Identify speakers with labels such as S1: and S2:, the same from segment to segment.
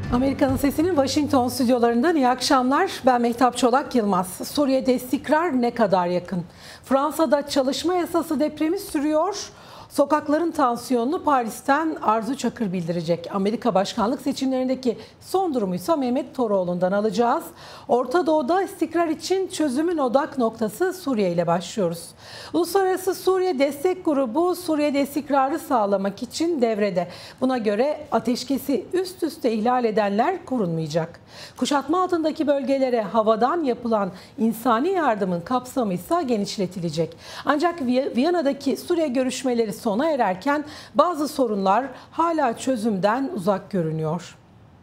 S1: Amerika'nın Sesi'nin Washington stüdyolarından iyi akşamlar. Ben Mehtap Çolak Yılmaz. Suriye'de istikrar ne kadar yakın? Fransa'da çalışma yasası depremi sürüyor. Sokakların tansiyonunu Paris'ten Arzu Çakır bildirecek. Amerika başkanlık seçimlerindeki son durumuysa Mehmet Toroğlu'ndan alacağız. Orta Doğu'da istikrar için çözümün odak noktası Suriye ile başlıyoruz. Uluslararası Suriye Destek Grubu Suriye'de istikrarı sağlamak için devrede. Buna göre ateşkesi üst üste ihlal edenler korunmayacak. Kuşatma altındaki bölgelere havadan yapılan insani yardımın kapsamı ise genişletilecek. Ancak Viyana'daki Suriye görüşmeleri sona ererken bazı sorunlar hala çözümden uzak görünüyor.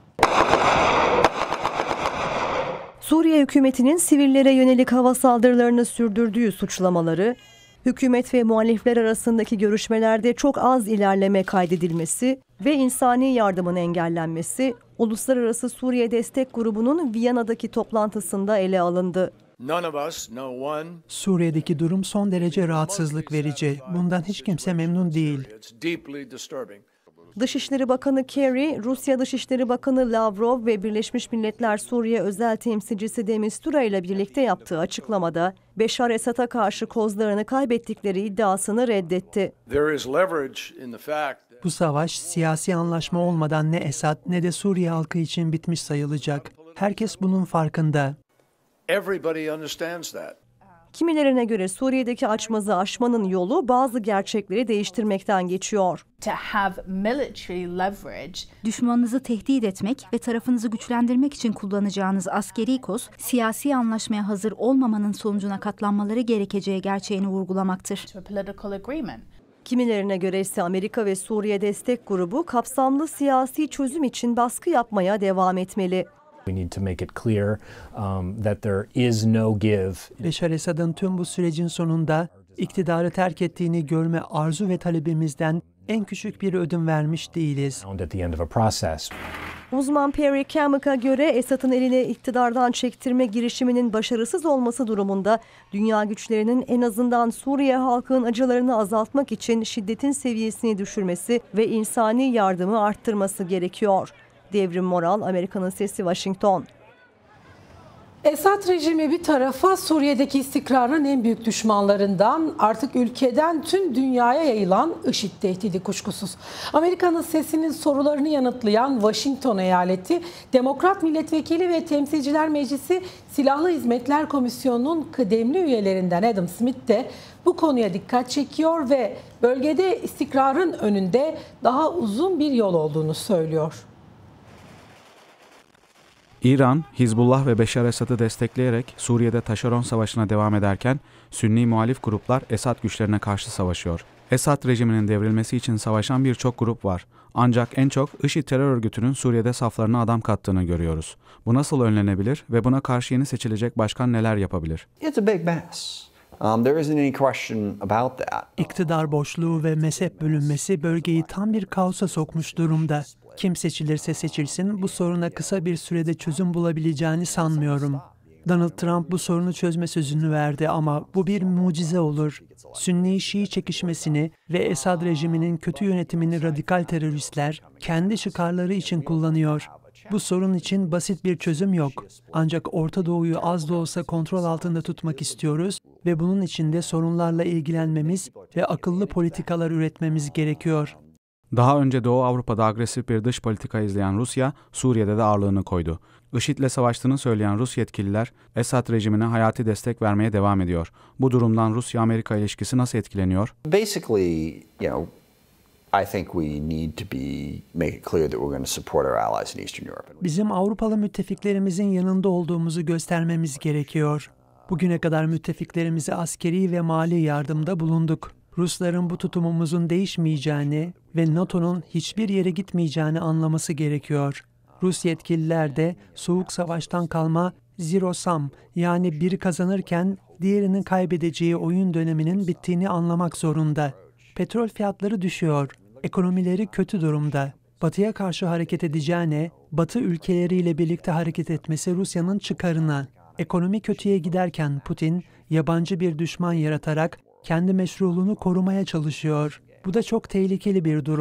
S2: Suriye hükümetinin sivillere yönelik hava saldırılarını sürdürdüğü suçlamaları, hükümet ve muhalifler arasındaki görüşmelerde çok az ilerleme kaydedilmesi ve insani yardımın engellenmesi, Uluslararası Suriye Destek Grubu'nun Viyana'daki toplantısında ele alındı.
S3: Suriye'deki durum son derece rahatsızlık verici. Bundan hiç kimse memnun değil.
S2: Dışişleri Bakanı Kerry, Rusya Dışişleri Bakanı Lavrov ve Birleşmiş Milletler Suriye Özel Temsilcisi de Mistura ile birlikte yaptığı açıklamada Beşar Esad'a karşı kozlarını kaybettikleri iddiasını reddetti.
S3: Bu savaş siyasi anlaşma olmadan ne Esad ne de Suriye halkı için bitmiş sayılacak. Herkes bunun farkında.
S2: Kimilerine göre Suriye'deki açmazı aşmanın yolu bazı gerçekleri değiştirmekten geçiyor.
S4: Düşmanınızı tehdit etmek ve tarafınızı güçlendirmek için kullanacağınız askeri koz, siyasi anlaşmaya hazır olmamanın sonucuna katlanmaları gerekeceği gerçeğini vurgulamaktır.
S2: Kimilerine göre ise Amerika ve Suriye Destek Grubu kapsamlı siyasi çözüm için baskı yapmaya devam etmeli.
S3: Beşar Esad'ın tüm bu sürecin sonunda iktidarı terk ettiğini görme arzu ve talebimizden en küçük bir ödün vermiş değiliz.
S2: Uzman Perry Kamuk'a göre Esad'ın elini iktidardan çektirme girişiminin başarısız olması durumunda dünya güçlerinin en azından Suriye halkının acılarını azaltmak için şiddetin seviyesini düşürmesi ve insani yardımı arttırması gerekiyor. Devrim Moral, Amerika'nın Sesi, Washington.
S1: Esad rejimi bir tarafa, Suriye'deki istikrarın en büyük düşmanlarından, artık ülkeden tüm dünyaya yayılan IŞİD tehdidi kuşkusuz. Amerika'nın Sesi'nin sorularını yanıtlayan Washington eyaleti, Demokrat Milletvekili ve Temsilciler Meclisi Silahlı Hizmetler Komisyonu'nun kıdemli üyelerinden Adam Smith de bu konuya dikkat çekiyor ve bölgede istikrarın önünde daha uzun bir yol olduğunu söylüyor.
S5: İran, Hizbullah ve Beşar Esad'ı destekleyerek Suriye'de taşeron savaşına devam ederken Sünni muhalif gruplar Esad güçlerine karşı savaşıyor. Esad rejiminin devrilmesi için savaşan birçok grup var. Ancak en çok IŞİD terör örgütünün Suriye'de saflarına adam kattığını görüyoruz. Bu nasıl önlenebilir ve buna karşı yeni seçilecek başkan neler yapabilir?
S3: İktidar boşluğu ve mezhep bölünmesi bölgeyi tam bir kaosa sokmuş durumda. Kim seçilirse seçilsin bu soruna kısa bir sürede çözüm bulabileceğini sanmıyorum. Donald Trump bu sorunu çözme sözünü verdi ama bu bir mucize olur. Sünni-Şii çekişmesini ve Esad rejiminin kötü yönetimini radikal teröristler kendi çıkarları için kullanıyor. Bu sorun için basit bir çözüm yok. Ancak Orta Doğu'yu az da olsa kontrol altında tutmak istiyoruz ve bunun için de sorunlarla ilgilenmemiz ve akıllı politikalar üretmemiz gerekiyor.
S5: Daha önce Doğu Avrupa'da agresif bir dış politika izleyen Rusya, Suriye'de de ağırlığını koydu. IŞİD'le savaştığını söyleyen Rus yetkililer, Esad rejimine hayati destek vermeye devam ediyor. Bu durumdan Rusya-Amerika ilişkisi nasıl etkileniyor?
S3: Bizim Avrupalı müttefiklerimizin yanında olduğumuzu göstermemiz gerekiyor. Bugüne kadar müttefiklerimize askeri ve mali yardımda bulunduk. Rusların bu tutumumuzun değişmeyeceğini ve NATO'nun hiçbir yere gitmeyeceğini anlaması gerekiyor. Rus yetkililer de soğuk savaştan kalma zero sum, yani biri kazanırken diğerinin kaybedeceği oyun döneminin bittiğini anlamak zorunda. Petrol fiyatları düşüyor, ekonomileri kötü durumda. Batı'ya karşı hareket edeceğine, Batı ülkeleriyle birlikte hareket etmesi Rusya'nın çıkarına. Ekonomi kötüye giderken Putin, yabancı bir düşman yaratarak kendi meşruluğunu korumaya çalışıyor. Bu da çok tehlikeli bir durum.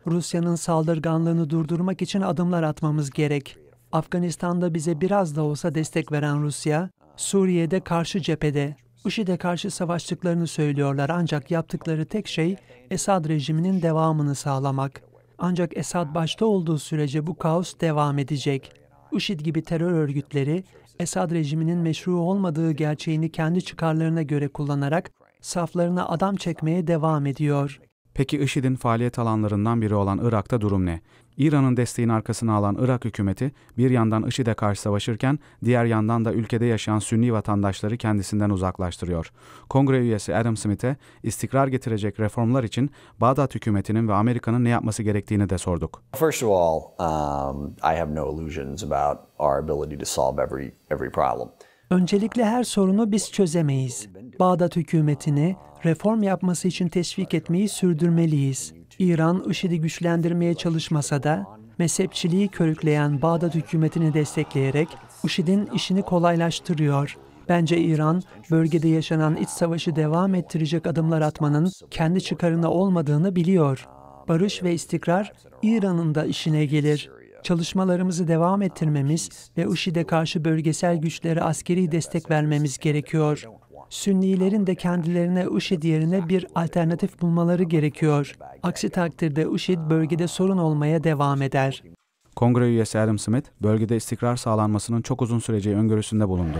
S3: Rusya'nın saldırganlığını durdurmak için adımlar atmamız gerek. Afganistan'da bize biraz da olsa destek veren Rusya, Suriye'de karşı cephede, IŞİD'e karşı savaştıklarını söylüyorlar ancak yaptıkları tek şey Esad rejiminin devamını sağlamak. Ancak Esad başta olduğu sürece bu kaos devam edecek. IŞİD gibi terör örgütleri, Esad rejiminin meşru olmadığı gerçeğini kendi çıkarlarına göre kullanarak saflarına adam çekmeye devam ediyor.
S5: Peki IŞİD'in faaliyet alanlarından biri olan Irak'ta durum ne? İran'ın desteğini arkasına alan Irak hükümeti bir yandan IŞİD'e karşı savaşırken diğer yandan da ülkede yaşayan Sünni vatandaşları kendisinden uzaklaştırıyor. Kongre üyesi Adam Smith'e istikrar getirecek reformlar için Bağdat hükümetinin ve Amerika'nın ne yapması gerektiğini de sorduk.
S6: First of all, I have no illusions about our ability to solve every problem.
S3: Öncelikle her sorunu biz çözemeyiz. Bağdat hükümetini reform yapması için teşvik etmeyi sürdürmeliyiz. İran, IŞİD'i güçlendirmeye çalışmasa da mezhepçiliği körükleyen Bağdat hükümetini destekleyerek IŞİD'in işini kolaylaştırıyor. Bence İran, bölgede yaşanan iç savaşı devam ettirecek adımlar atmanın kendi çıkarına olmadığını biliyor. Barış ve istikrar İran'ın da işine gelir. Çalışmalarımızı devam ettirmemiz ve IŞİD'e karşı bölgesel güçlere askeri destek vermemiz gerekiyor. Sünnilerin de kendilerine IŞİD yerine bir alternatif bulmaları gerekiyor. Aksi takdirde IŞİD bölgede sorun olmaya devam eder.
S5: Kongre üyesi Adam Smith, bölgede istikrar sağlanmasının çok uzun süreceği öngörüsünde bulundu.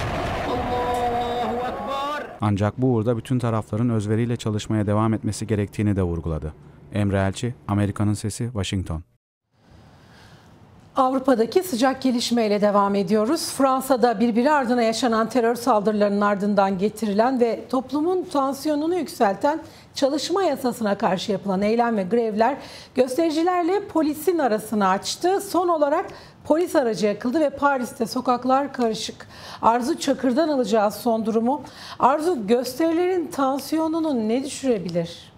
S5: Ancak bu uğurda bütün tarafların özveriyle çalışmaya devam etmesi gerektiğini de vurguladı. Emre Elçi, Amerika'nın Sesi, Washington.
S1: Avrupa'daki sıcak gelişmeyle devam ediyoruz. Fransa'da birbiri ardına yaşanan terör saldırılarının ardından getirilen ve toplumun tansiyonunu yükselten çalışma yasasına karşı yapılan eylem ve grevler göstericilerle polisin arasını açtı. Son olarak polis aracı yakıldı ve Paris'te sokaklar karışık. Arzu Çakır'dan alacağız son durumu. Arzu, gösterilerin tansiyonunu ne düşürebilir?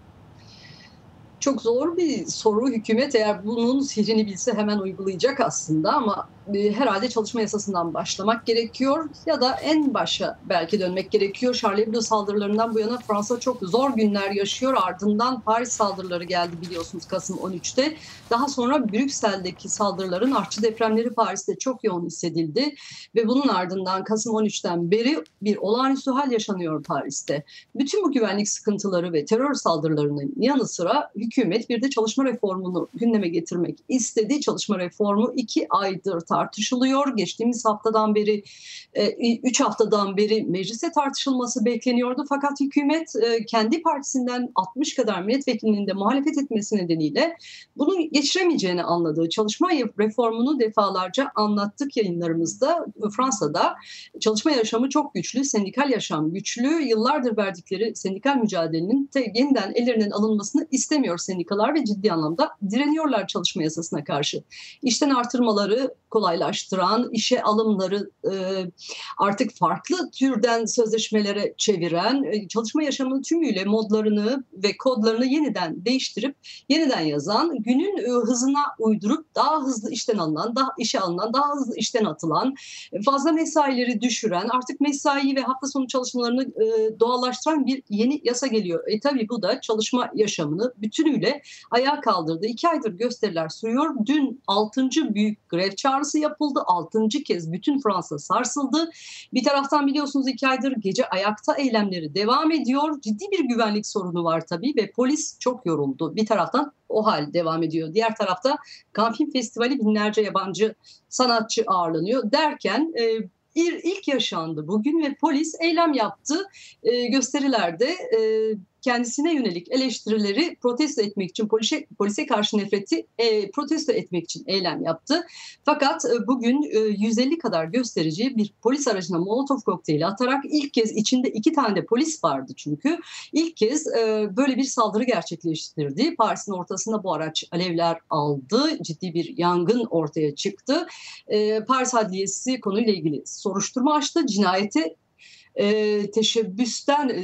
S7: Çok zor bir soru. Hükümet eğer bunun sihrini bilse hemen uygulayacak aslında ama herhalde çalışma yasasından başlamak gerekiyor ya da en başa belki dönmek gerekiyor. Charlie Hebdo saldırılarından bu yana Fransa çok zor günler yaşıyor. Ardından Paris saldırıları geldi biliyorsunuz Kasım 13'te. Daha sonra Brüksel'deki saldırıların artçı depremleri Paris'te çok yoğun hissedildi ve bunun ardından Kasım 13'ten beri bir olağanüstü hal yaşanıyor Paris'te. Bütün bu güvenlik sıkıntıları ve terör saldırılarının yanı sıra hükümet bir de çalışma reformunu gündeme getirmek istedi. Çalışma reformu 2 aydır tartışılıyor. Geçtiğimiz haftadan beri 3 haftadan beri mecliste tartışılması bekleniyordu. Fakat hükümet kendi partisinden 60 kadar milletvekilinin de muhalefet etmesi nedeniyle bunu geçiremeyeceğini anladığı çalışma reformunu defalarca anlattık yayınlarımızda. Fransa'da çalışma yaşamı çok güçlü, sendikal yaşam güçlü. Yıllardır verdikleri sendikal mücadelenin yeniden ellerinden alınmasını istemiyor sendikalar ve ciddi anlamda direniyorlar çalışma yasasına karşı. İşten artırmaları kolaylaştıran, işe alımları artık farklı türden sözleşmelere çeviren, çalışma yaşamının tümüyle modlarını ve kodlarını yeniden değiştirip yeniden yazan, günün hızına uydurup daha hızlı işten alınan, daha işe alınan, daha hızlı işten atılan, fazla mesaileri düşüren, artık mesai ve hafta sonu çalışmalarını doğallaştıran bir yeni yasa geliyor. Tabii bu da çalışma yaşamını bütünüyle ayağa kaldırdı. 2 aydır gösteriler sürüyor. Dün 6. büyük grev çağrısı yapıldı. 6. kez bütün Fransa sarsıldı. Bir taraftan biliyorsunuz 2 aydır gece ayakta eylemleri devam ediyor. Ciddi bir güvenlik sorunu var tabii ve polis çok yoruldu. Bir taraftan o hal devam ediyor. Diğer tarafta Cannes Film Festivali binlerce yabancı sanatçı ağırlanıyor derken ilk yaşandı bugün ve polis eylem yaptı. Gösterilerde kendisine yönelik eleştirileri protesto etmek için, polise karşı nefreti protesto etmek için eylem yaptı. Fakat bugün 150 kadar gösterici bir polis aracına Molotov kokteyli atarak ilk kez içinde 2 tane de polis vardı çünkü. İlk kez böyle bir saldırı gerçekleştirdi. Paris'in ortasında bu araç alevler aldı. Ciddi bir yangın ortaya çıktı. Paris Adliyesi konuyla ilgili soruşturma açtı. Cinayete teşebbüsten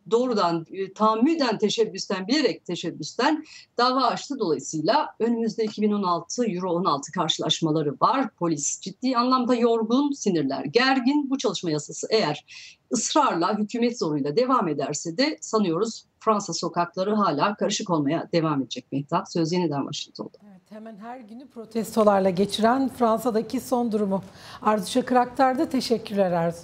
S7: doğrudan tahammüden teşebbüsten, bilerek teşebbüsten dava açtı. Dolayısıyla önümüzde 2016 Euro 16 karşılaşmaları var. Polis ciddi anlamda yorgun, sinirler gergin. Bu çalışma yasası eğer ısrarla, hükümet zoruyla devam ederse de sanıyoruz Fransa sokakları hala karışık olmaya devam edecek Mehtap. Söz yeniden Washington'da.
S1: Evet, hemen her günü protestolarla geçiren Fransa'daki son durumu. Arzu Çakır aktardı. Teşekkürler Arzu.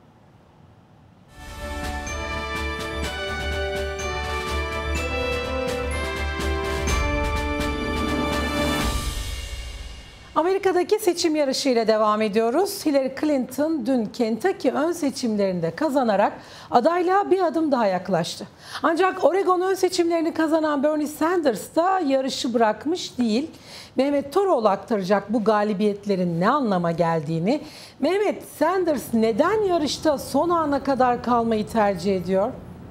S1: Amerika'daki seçim yarışıyla devam ediyoruz. Hillary Clinton dün Kentucky ön seçimlerinde kazanarak adaylığa bir adım daha yaklaştı. Ancak Oregon ön seçimlerini kazanan Bernie Sanders da yarışı bırakmış değil. Mehmet Toroğlu aktaracak bu galibiyetlerin ne anlama geldiğini. Mehmet, Sanders neden yarışta son ana kadar kalmayı tercih ediyor?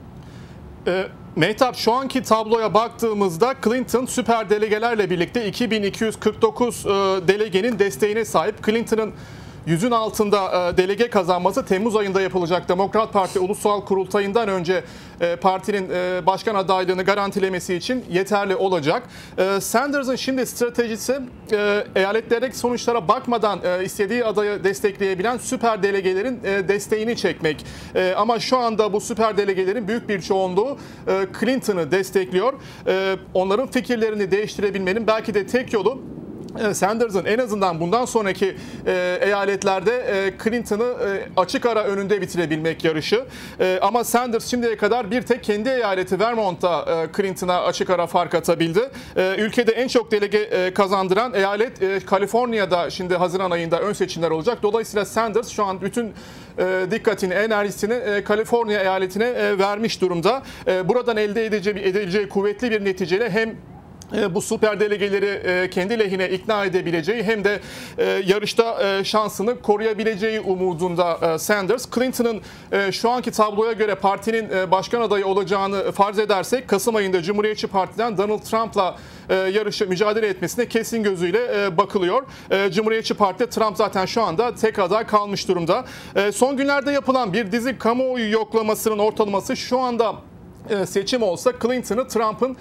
S8: Mehtap, şu anki tabloya baktığımızda Clinton süper delegelerle birlikte 2249 delegenin desteğine sahip. Clinton'ın 100'ün altında delege kazanması Temmuz ayında yapılacak Demokrat Parti Ulusal Kurultayı'ndan önce partinin başkan adaylığını garantilemesi için yeterli olacak. Sanders'ın şimdi stratejisi eyaletlerdeki sonuçlara bakmadan istediği adayı destekleyebilen süper delegelerin desteğini çekmek. Ama şu anda bu süper delegelerin büyük bir çoğunluğu Clinton'ı destekliyor. Onların fikirlerini değiştirebilmenin belki de tek yolu Sanders'ın en azından bundan sonraki eyaletlerde Clinton'ı açık ara önünde bitirebilmek yarışı. Ama Sanders şimdiye kadar bir tek kendi eyaleti Vermont'ta Clinton'a açık ara fark atabildi. Ülkede en çok delege kazandıran eyalet Kaliforniya'da şimdi Haziran ayında ön seçimler olacak. Dolayısıyla Sanders şu an bütün dikkatini, enerjisini Kaliforniya eyaletine vermiş durumda. Buradan elde edeceği kuvvetli bir neticeyle hem bu süper delegeleri kendi lehine ikna edebileceği hem de yarışta şansını koruyabileceği umudunda Sanders. Clinton'ın şu anki tabloya göre partinin başkan adayı olacağını farz edersek Kasım ayında Cumhuriyetçi Parti'den Donald Trump'la yarışı mücadele etmesine kesin gözüyle bakılıyor. Cumhuriyetçi Parti'de Trump zaten şu anda tek aday kalmış durumda. Son günlerde yapılan bir dizi kamuoyu yoklamasının ortalaması şu anda seçim olsa Clinton'ı Trump'ın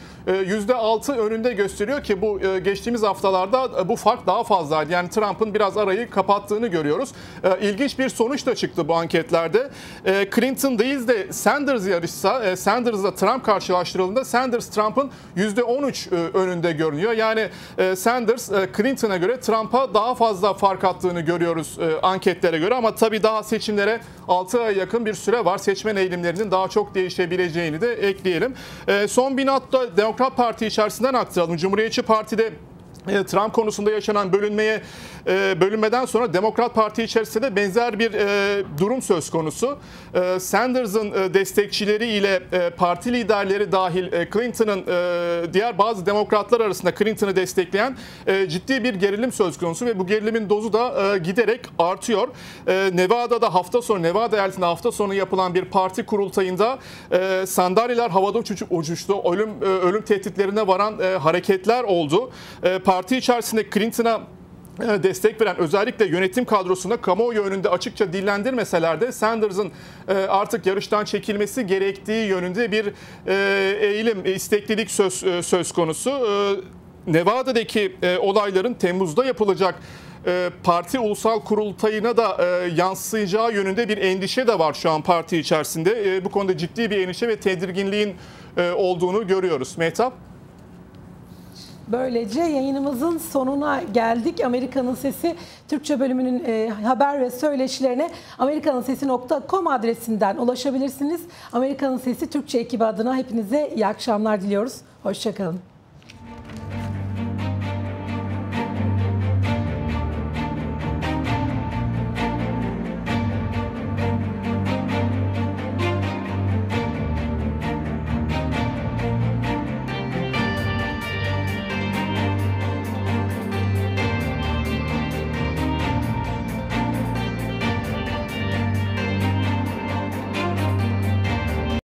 S8: %6 önünde gösteriyor ki bu geçtiğimiz haftalarda bu fark daha fazlaydı. Yani Trump'ın biraz arayı kapattığını görüyoruz. İlginç bir sonuç da çıktı bu anketlerde. Clinton değil de Sanders yarışsa, Sanders'la Trump karşılaştırıldığında Sanders Trump'ın %13 önünde görünüyor. Yani Sanders Clinton'a göre Trump'a daha fazla fark attığını görüyoruz anketlere göre ama tabii daha seçimlere 6 aya yakın bir süre var. Seçmen eğilimlerinin daha çok değişebileceğini de ekleyelim. Son bir notta Demokrat Parti içerisinden aktaralım. Cumhuriyetçi Parti'de Trump konusunda yaşanan bölünmeden sonra Demokrat Parti içerisinde de benzer bir durum söz konusu. Sanders'ın destekçileriyle parti liderleri dahil Clinton'ın diğer bazı demokratlar arasında Clinton'ı destekleyen ciddi bir gerilim söz konusu ve bu gerilimin dozu da giderek artıyor. Nevada eyaletinde hafta sonu yapılan bir parti kurultayında sandalyeler havada uçuştu. Ölüm tehditlerine varan hareketler oldu. Parti içerisinde Clinton'a destek veren özellikle yönetim kadrosunda kamuoyu önünde açıkça dillendirmeseler de Sanders'ın artık yarıştan çekilmesi gerektiği yönünde bir eğilim, isteklilik söz konusu. Nevada'daki olayların Temmuz'da yapılacak parti ulusal kurultayına da yansıyacağı yönünde bir endişe de var şu an parti içerisinde. Bu konuda ciddi bir endişe ve tedirginliğin olduğunu görüyoruz. Mehtap?
S1: Böylece yayınımızın sonuna geldik. Amerika'nın Sesi Türkçe bölümünün haber ve söyleşilerine amerikanınsesi.com adresinden ulaşabilirsiniz. Amerika'nın Sesi Türkçe ekibi adına hepinize iyi akşamlar diliyoruz. Hoşça kalın.